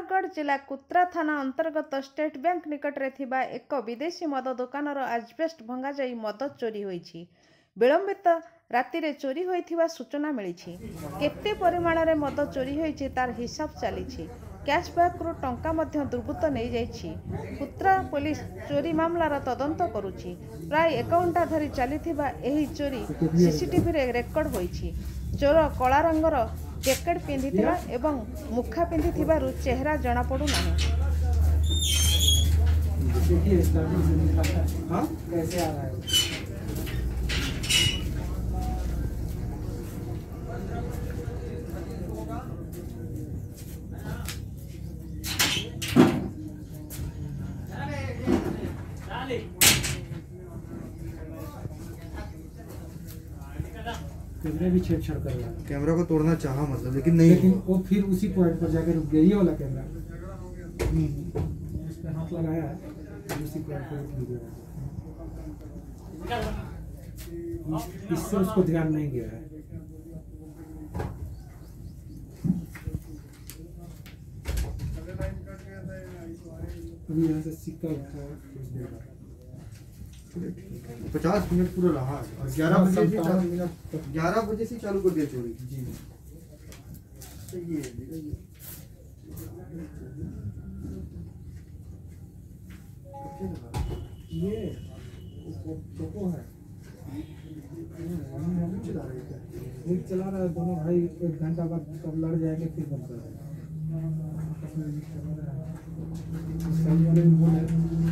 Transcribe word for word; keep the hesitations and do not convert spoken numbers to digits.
सुंदरगढ़ जिला कुत्रा थाना अंतर्गत स्टेट बैंक निकट रे थिबा एक विदेशी मद दुकानर आजबेस्ट भंगा जाई मद चोरी होईछि। विलंबित राति रे चोरी होइथिबा सूचना मिलिछि। केते परिमाण रे मद चोरी होईछि तार हिसाब चलिछि। कैशबैक रु टंका मध्य दुर्बृत्त नहीं जाइछि। कुत्रा पुलिस चोरी मामलार तदंत करुछि। प्राय एक घंटा धरी चलिथिबा एही चोरी सीसीटीवी रे रेकर्ड होईछि। चोर कला रंगर जैकेट पिंधिथिला एवं मुखा पिंधिथिबारु चेहरा जना पड़ू नाही। कैसे आ रहा है? कैमरा भी छेड़छाड़ कर रहा है। कैमरा को तोड़ना चाहा मतलब, लेकिन नहीं, लेकिन वो फिर उसी पॉइंट पर जाकर रुक गया। ये वाला कैमरा उस पे हाथ लगाया है, उसी पॉइंट पर रुक गया। इससे उसको ध्यान नहीं गया है। अभी यहाँ से सिक्का उठाया, पचास मिनट पूरा रहा और ग्यारह बजे से चालू मिनट ग्यारह बजे से चालू कर दिया चोरी। जी सही है। ये फोटो है, एक चला रहा है, दोनों भाई एक घंटा बाद तब लड़ जाएंगे फिर बंद कर देंगे।